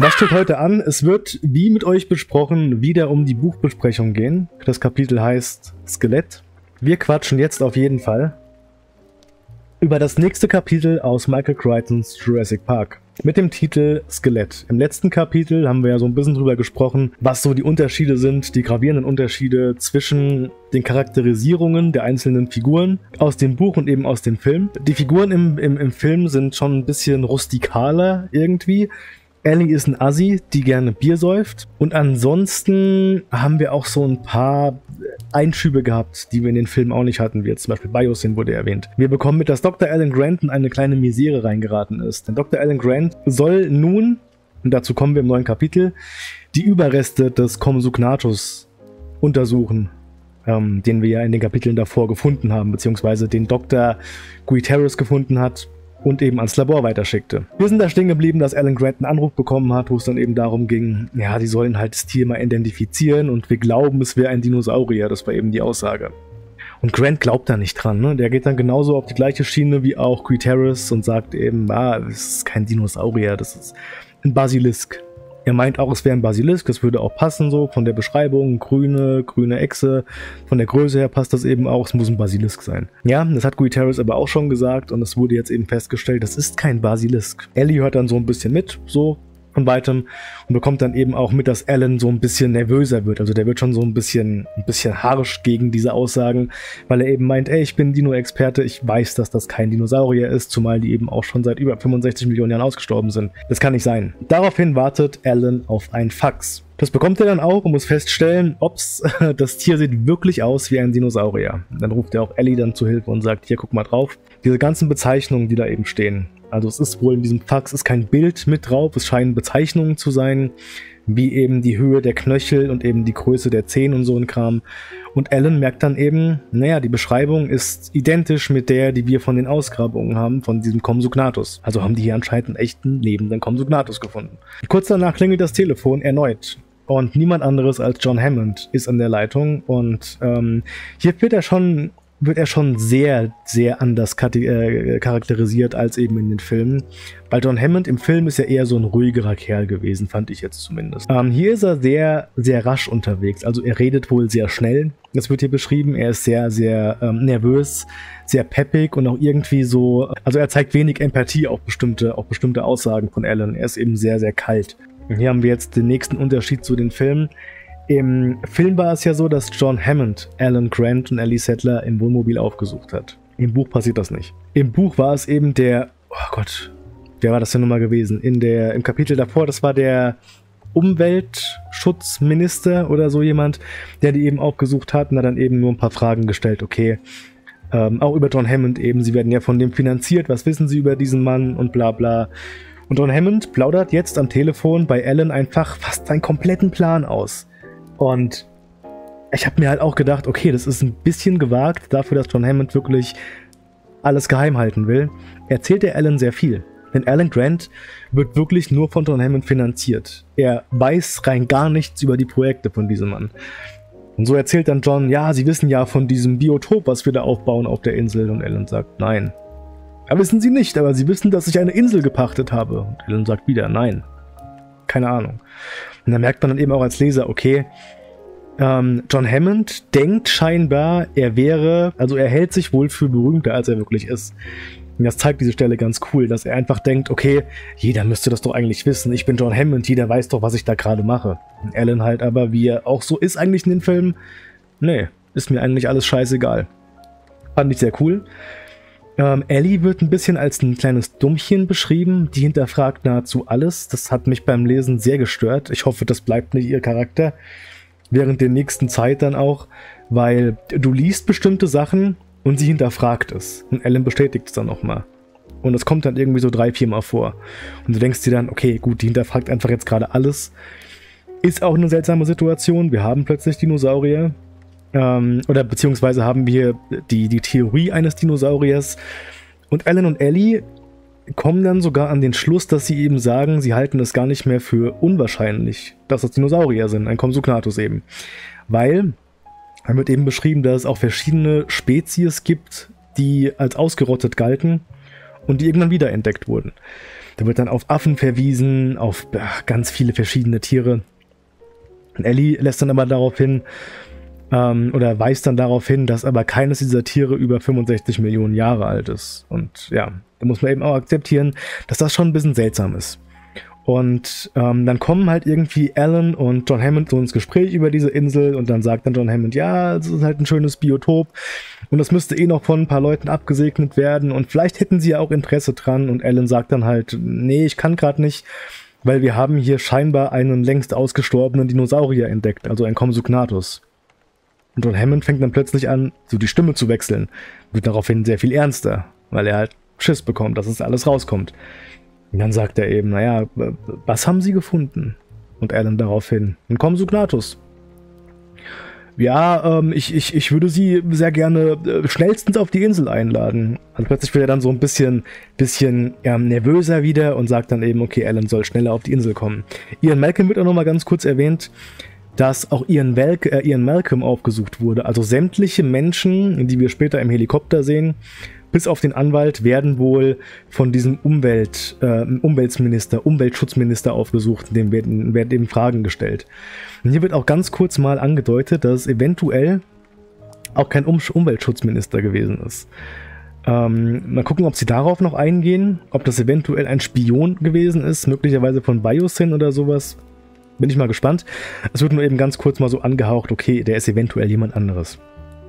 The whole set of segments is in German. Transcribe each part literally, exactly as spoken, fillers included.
Was steht heute an? Es wird, wie mit euch besprochen, wieder um die Buchbesprechung gehen. Das Kapitel heißt Skelett. Wir quatschen jetzt auf jeden Fall über das nächste Kapitel aus Michael Crichtons Jurassic Park mit dem Titel Skelett. Im letzten Kapitel haben wir ja so ein bisschen drüber gesprochen, was so die Unterschiede sind, die gravierenden Unterschiede zwischen den Charakterisierungen der einzelnen Figuren aus dem Buch und eben aus dem Film. Die Figuren im, im, im Film sind schon ein bisschen rustikaler irgendwie. Ellie ist ein Assi, die gerne Bier säuft. Und ansonsten haben wir auch so ein paar Einschübe gehabt, die wir in den Filmen auch nicht hatten, wie jetzt zum Beispiel Biosyn wurde erwähnt. Wir bekommen mit, dass Doktor Alan Grant in eine kleine Misere reingeraten ist. Denn Doktor Alan Grant soll nun, und dazu kommen wir im neuen Kapitel, die Überreste des Compsognathus untersuchen, ähm, den wir ja in den Kapiteln davor gefunden haben, beziehungsweise den Doktor Guiterres gefunden hat und eben ans Labor weiterschickte. Wir sind da stehen geblieben, dass Alan Grant einen Anruf bekommen hat, wo es dann eben darum ging, ja, die sollen halt das Tier mal identifizieren und wir glauben, es wäre ein Dinosaurier. Das war eben die Aussage. Und Grant glaubt da nicht dran, ne? Der geht dann genauso auf die gleiche Schiene wie auch Guiterres und sagt eben, ah, es ist kein Dinosaurier, das ist ein Basilisk. Er meint auch, es wäre ein Basilisk, das würde auch passen so, von der Beschreibung, grüne, grüne Echse, von der Größe her passt das eben auch, es muss ein Basilisk sein. Ja, das hat Guiterres aber auch schon gesagt und es wurde jetzt eben festgestellt, das ist kein Basilisk. Ellie hört dann so ein bisschen mit, so von weitem und bekommt dann eben auch mit, dass Alan so ein bisschen nervöser wird, also der wird schon so ein bisschen, ein bisschen harsch gegen diese Aussagen, weil er eben meint, ey, ich bin Dino-Experte, ich weiß, dass das kein Dinosaurier ist, zumal die eben auch schon seit über fünfundsechzig Millionen Jahren ausgestorben sind. Das kann nicht sein. Daraufhin wartet Alan auf ein Fax. Das bekommt er dann auch und muss feststellen, ob's das Tier sieht wirklich aus wie ein Dinosaurier. Dann ruft er auch Ellie dann zu Hilfe und sagt, hier, guck mal drauf. Diese ganzen Bezeichnungen, die da eben stehen. Also es ist wohl in diesem Fax ist kein Bild mit drauf, es scheinen Bezeichnungen zu sein, wie eben die Höhe der Knöchel und eben die Größe der Zehen und so ein Kram. Und Alan merkt dann eben, naja, die Beschreibung ist identisch mit der, die wir von den Ausgrabungen haben, von diesem Compsognathus. Also haben die hier anscheinend einen echten, lebenden Compsognathus gefunden. Kurz danach klingelt das Telefon erneut. Und niemand anderes als John Hammond ist an der Leitung. Und ähm, hier wird er schon... wird er schon sehr, sehr anders äh, charakterisiert als eben in den Filmen. Weil John Hammond im Film ist ja eher so ein ruhigerer Kerl gewesen, fand ich jetzt zumindest. Ähm, hier ist er sehr, sehr rasch unterwegs. Also er redet wohl sehr schnell. Das wird hier beschrieben. Er ist sehr, sehr ähm, nervös, sehr peppig und auch irgendwie so... Also er zeigt wenig Empathie auf bestimmte, auf bestimmte Aussagen von Alan. Er ist eben sehr, sehr kalt. Und hier haben wir jetzt den nächsten Unterschied zu den Filmen. Im Film war es ja so, dass John Hammond Alan Grant und Ellie Sattler im Wohnmobil aufgesucht hat. Im Buch passiert das nicht. Im Buch war es eben der, oh Gott, wer war das denn nochmal gewesen? In der, im Kapitel davor, das war der Umweltschutzminister oder so jemand, der die eben aufgesucht hat und hat dann eben nur ein paar Fragen gestellt. Okay, ähm, auch über John Hammond eben, sie werden ja von dem finanziert, was wissen sie über diesen Mann und bla bla. Und John Hammond plaudert jetzt am Telefon bei Alan einfach fast seinen kompletten Plan aus. Und ich habe mir halt auch gedacht, okay, das ist ein bisschen gewagt dafür, dass John Hammond wirklich alles geheim halten will. Erzählt er Alan sehr viel. Denn Alan Grant wird wirklich nur von John Hammond finanziert. Er weiß rein gar nichts über die Projekte von diesem Mann. Und so erzählt dann John, ja, sie wissen ja von diesem Biotop, was wir da aufbauen auf der Insel. Und Alan sagt, nein. Ja, wissen sie nicht, aber sie wissen, dass ich eine Insel gepachtet habe. Und Alan sagt wieder, nein. Keine Ahnung. Und da merkt man dann eben auch als Leser, okay, ähm, John Hammond denkt scheinbar, er wäre, also er hält sich wohl für berühmter, als er wirklich ist. Und das zeigt diese Stelle ganz cool, dass er einfach denkt, okay, jeder müsste das doch eigentlich wissen, ich bin John Hammond, jeder weiß doch, was ich da gerade mache. Und Alan halt aber, wie er auch so ist eigentlich in den Filmen, nee, ist mir eigentlich alles scheißegal. Fand ich sehr cool. Ähm, Ellie wird ein bisschen als ein kleines Dummchen beschrieben, die hinterfragt nahezu alles. Das hat mich beim Lesen sehr gestört. Ich hoffe, das bleibt nicht ihr Charakter. Während der nächsten Zeit dann auch, weil du liest bestimmte Sachen und sie hinterfragt es. Und Alan bestätigt es dann nochmal. Und es kommt dann irgendwie so drei, vier Mal vor. Und du denkst dir dann, okay, gut, die hinterfragt einfach jetzt gerade alles. Ist auch eine seltsame Situation. Wir haben plötzlich Dinosaurier. Ähm, oder beziehungsweise haben wir die, die Theorie eines Dinosauriers. Und Alan und Ellie kommen dann sogar an den Schluss, dass sie eben sagen, sie halten es gar nicht mehr für unwahrscheinlich, dass das Dinosaurier sind, ein Compsognathus eben. Weil, dann wird eben beschrieben, dass es auch verschiedene Spezies gibt, die als ausgerottet galten und die irgendwann wiederentdeckt wurden. Da wird dann auf Affen verwiesen, auf ach, ganz viele verschiedene Tiere. Und Ellie lässt dann aber darauf hin, ähm, oder weist dann darauf hin, dass aber keines dieser Tiere über fünfundsechzig Millionen Jahre alt ist. Und ja, da muss man eben auch akzeptieren, dass das schon ein bisschen seltsam ist. Und ähm, dann kommen halt irgendwie Alan und John Hammond so ins Gespräch über diese Insel und dann sagt dann John Hammond, ja, es ist halt ein schönes Biotop und das müsste eh noch von ein paar Leuten abgesegnet werden und vielleicht hätten sie ja auch Interesse dran und Alan sagt dann halt, nee, ich kann gerade nicht, weil wir haben hier scheinbar einen längst ausgestorbenen Dinosaurier entdeckt, also ein Compsognathus. Und John Hammond fängt dann plötzlich an, so die Stimme zu wechseln, wird daraufhin sehr viel ernster, weil er halt Schiss bekommt, dass es alles rauskommt. Und dann sagt er eben, naja, was haben sie gefunden? Und Alan daraufhin, ein Compsognathus. Ja, ähm, ich, ich, ich würde sie sehr gerne äh, schnellstens auf die Insel einladen. Also plötzlich wird er dann so ein bisschen, bisschen ähm, nervöser wieder und sagt dann eben, okay, Alan soll schneller auf die Insel kommen. Ian Malcolm wird auch nochmal ganz kurz erwähnt, dass auch Ian, Val äh, Ian Malcolm aufgesucht wurde. Also sämtliche Menschen, die wir später im Helikopter sehen, bis auf den Anwalt, werden wohl von diesem Umwelt, äh, Umweltminister, Umweltschutzminister aufgesucht, dem werden, werden eben Fragen gestellt. Und hier wird auch ganz kurz mal angedeutet, dass es eventuell auch kein um Umweltschutzminister gewesen ist. Ähm, mal gucken, ob sie darauf noch eingehen, ob das eventuell ein Spion gewesen ist, möglicherweise von Biosyn oder sowas. Bin ich mal gespannt. Es wird nur eben ganz kurz mal so angehaucht, okay, der ist eventuell jemand anderes.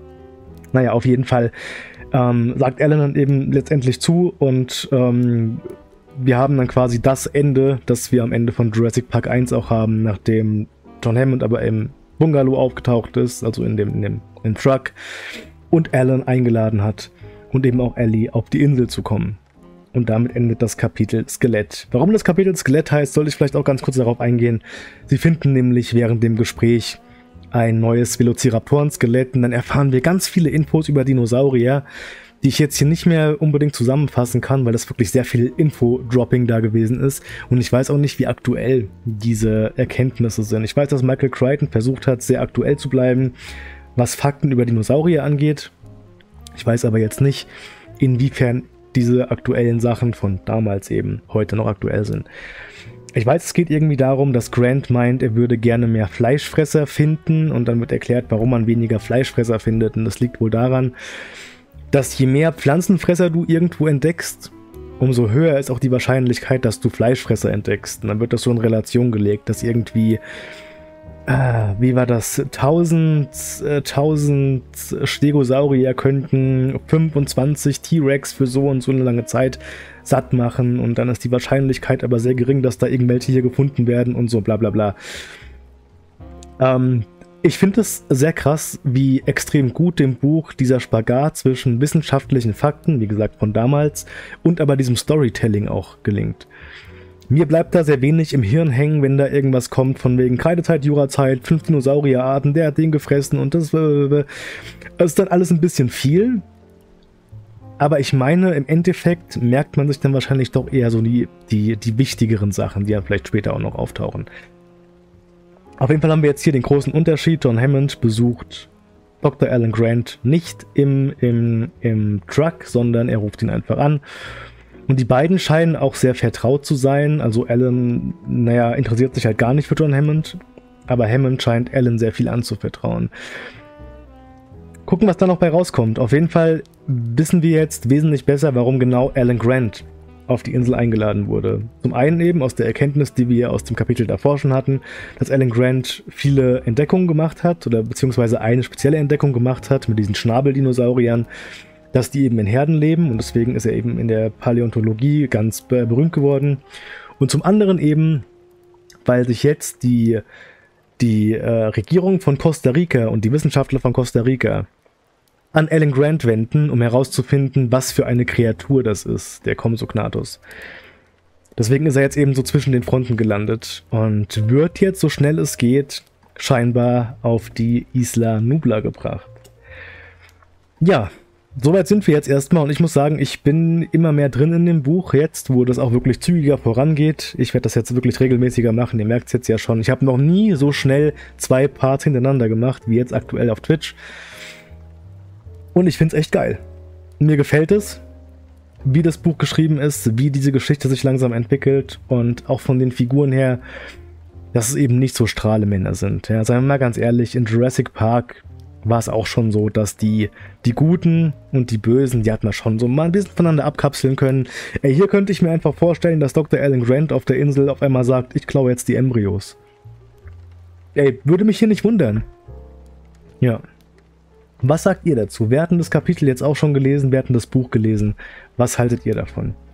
Naja, auf jeden Fall ähm, sagt Alan dann eben letztendlich zu und ähm, wir haben dann quasi das Ende, das wir am Ende von Jurassic Park eins auch haben, nachdem John Hammond aber im Bungalow aufgetaucht ist, also in dem, in dem im Truck, und Alan eingeladen hat und eben auch Ellie auf die Insel zu kommen. Und damit endet das Kapitel Skelett. Warum das Kapitel Skelett heißt, soll ich vielleicht auch ganz kurz darauf eingehen. Sie finden nämlich während dem Gespräch ein neues Velociraptoren-Skelett und dann erfahren wir ganz viele Infos über Dinosaurier, die ich jetzt hier nicht mehr unbedingt zusammenfassen kann, weil das wirklich sehr viel Info-Dropping da gewesen ist und ich weiß auch nicht, wie aktuell diese Erkenntnisse sind. Ich weiß, dass Michael Crichton versucht hat, sehr aktuell zu bleiben, was Fakten über Dinosaurier angeht. Ich weiß aber jetzt nicht, inwiefern diese aktuellen Sachen von damals eben heute noch aktuell sind. Ich weiß, es geht irgendwie darum, dass Grant meint, er würde gerne mehr Fleischfresser finden und dann wird erklärt, warum man weniger Fleischfresser findet und das liegt wohl daran, dass je mehr Pflanzenfresser du irgendwo entdeckst, umso höher ist auch die Wahrscheinlichkeit, dass du Fleischfresser entdeckst. Und dann wird das so in Relation gelegt, dass irgendwie, äh, wie war das, tausend, äh, tausend Stegosaurier könnten fünfundzwanzig T-Rex für so und so eine lange Zeit satt machen und dann ist die Wahrscheinlichkeit aber sehr gering, dass da irgendwelche hier gefunden werden und so bla bla bla. Ähm, ich finde es sehr krass, wie extrem gut dem Buch dieser Spagat zwischen wissenschaftlichen Fakten, wie gesagt von damals, und aber diesem Storytelling auch gelingt. Mir bleibt da sehr wenig im Hirn hängen, wenn da irgendwas kommt von wegen Kreidezeit, Jurazeit, fünf Dinosaurierarten, der hat den gefressen und das, das ist dann alles ein bisschen viel. Aber ich meine, im Endeffekt merkt man sich dann wahrscheinlich doch eher so die, die, die wichtigeren Sachen, die dann vielleicht später auch noch auftauchen. Auf jeden Fall haben wir jetzt hier den großen Unterschied. John Hammond besucht Doktor Alan Grant nicht im, im, im Truck, sondern er ruft ihn einfach an. Und die beiden scheinen auch sehr vertraut zu sein. Also Alan, naja, interessiert sich halt gar nicht für John Hammond, aber Hammond scheint Alan sehr viel anzuvertrauen. Gucken, was da noch bei rauskommt. Auf jeden Fall wissen wir jetzt wesentlich besser, warum genau Alan Grant auf die Insel eingeladen wurde. Zum einen eben aus der Erkenntnis, die wir aus dem Kapitel davor schon hatten, dass Alan Grant viele Entdeckungen gemacht hat, oder beziehungsweise eine spezielle Entdeckung gemacht hat mit diesen Schnabeldinosauriern, dass die eben in Herden leben und deswegen ist er eben in der Paläontologie ganz berühmt geworden. Und zum anderen eben, weil sich jetzt die, die äh, Regierung von Costa Rica und die Wissenschaftler von Costa Rica an Alan Grant wenden, um herauszufinden, was für eine Kreatur das ist, der Compsognathus. Deswegen ist er jetzt eben so zwischen den Fronten gelandet und wird jetzt, so schnell es geht, scheinbar auf die Isla Nublar gebracht. Ja, soweit sind wir jetzt erstmal und ich muss sagen, ich bin immer mehr drin in dem Buch jetzt, wo das auch wirklich zügiger vorangeht. Ich werde das jetzt wirklich regelmäßiger machen, ihr merkt es jetzt ja schon. Ich habe noch nie so schnell zwei Parts hintereinander gemacht, wie jetzt aktuell auf Twitch. Und ich finde es echt geil. Mir gefällt es. wie das Buch geschrieben ist, wie diese Geschichte sich langsam entwickelt und auch von den Figuren her, dass es eben nicht so Strahlemänner sind. Ja, seien wir mal ganz ehrlich, in Jurassic Park war es auch schon so, dass die, die Guten und die Bösen, die hatten das schon so mal ein bisschen voneinander abkapseln können. Ey, hier könnte ich mir einfach vorstellen, dass Doktor Alan Grant auf der Insel auf einmal sagt, ich klaue jetzt die Embryos. Ey, würde mich hier nicht wundern. Ja. Was sagt ihr dazu? Wir hatten das Kapitel jetzt auch schon gelesen, wir hatten das Buch gelesen. Was haltet ihr davon?